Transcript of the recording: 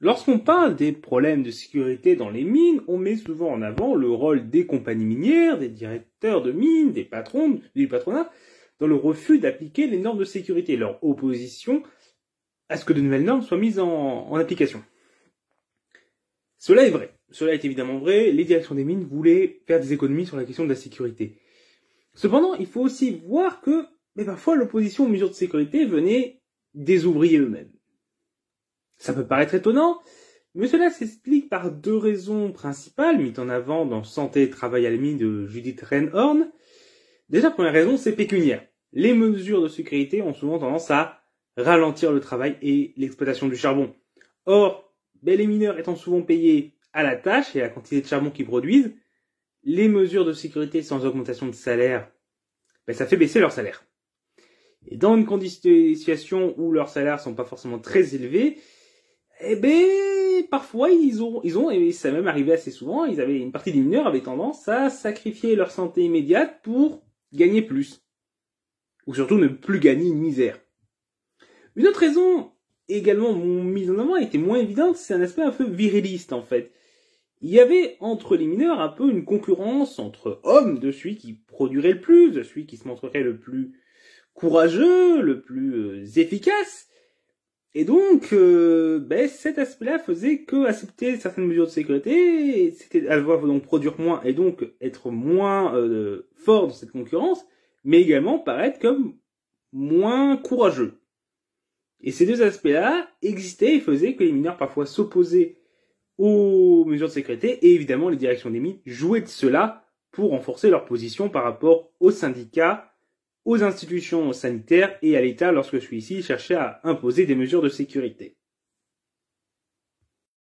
Lorsqu'on parle des problèmes de sécurité dans les mines, on met souvent en avant le rôle des compagnies minières, des directeurs de mines, des patrons, du patronat, dans le refus d'appliquer les normes de sécurité, leur opposition à ce que de nouvelles normes soient mises en application. Cela est vrai. Cela est évidemment vrai. Les directions des mines voulaient faire des économies sur la question de la sécurité. Cependant, il faut aussi voir que parfois l'opposition aux mesures de sécurité venait des ouvriers eux-mêmes. Ça peut paraître étonnant, mais cela s'explique par deux raisons principales mises en avant dans Santé et travail à la mine de Judith Reinhorn. Déjà, première raison, c'est pécuniaire. Les mesures de sécurité ont souvent tendance à ralentir le travail et l'exploitation du charbon. Or, les mineurs étant souvent payés à la tâche et à la quantité de charbon qu'ils produisent, les mesures de sécurité sans augmentation de salaire, ça fait baisser leur salaire. Et dans une situation où leurs salaires sont pas forcément très élevés, parfois ils ont, et ça même arrivé assez souvent, une partie des mineurs avaient tendance à sacrifier leur santé immédiate pour gagner plus. Ou surtout ne plus gagner une misère. Une autre raison, également mise en avant, était moins évidente, c'est un aspect un peu viriliste en fait. Il y avait entre les mineurs un peu une concurrence entre hommes de celui qui produirait le plus, de celui qui se montrerait le plus courageux, le plus efficace. Et donc, cet aspect-là faisait que accepter certaines mesures de sécurité, c'était à devoir donc produire moins et donc être moins fort dans cette concurrence, mais également paraître comme moins courageux. Et ces deux aspects-là existaient et faisaient que les mineurs parfois s'opposaient aux mesures de sécurité, et évidemment les directions des mines jouaient de cela pour renforcer leur position par rapport aux syndicats, aux institutions sanitaires et à l'État lorsque celui-ci cherchait à imposer des mesures de sécurité.